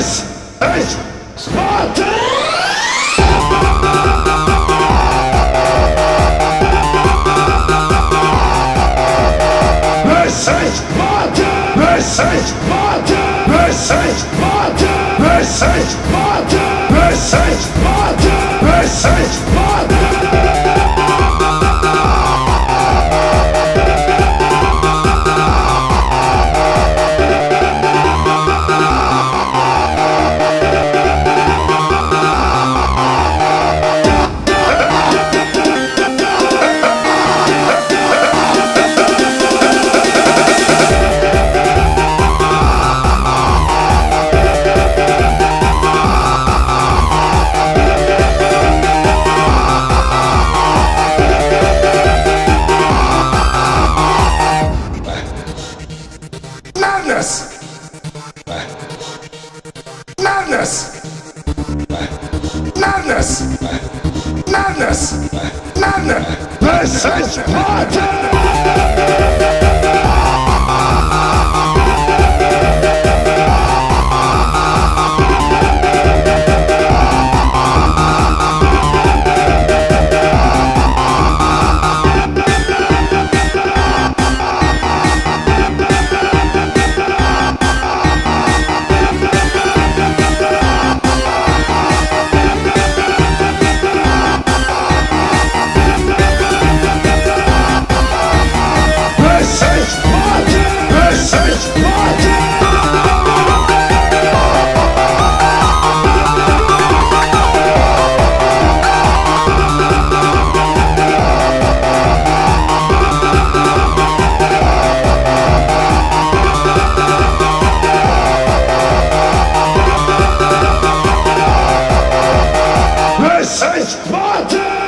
is Sparta! This is Sparta! This is Sparta! This is Sparta! This is Sparta! This is Sparta! This is Sparta! This is Sparta! This is Sparta!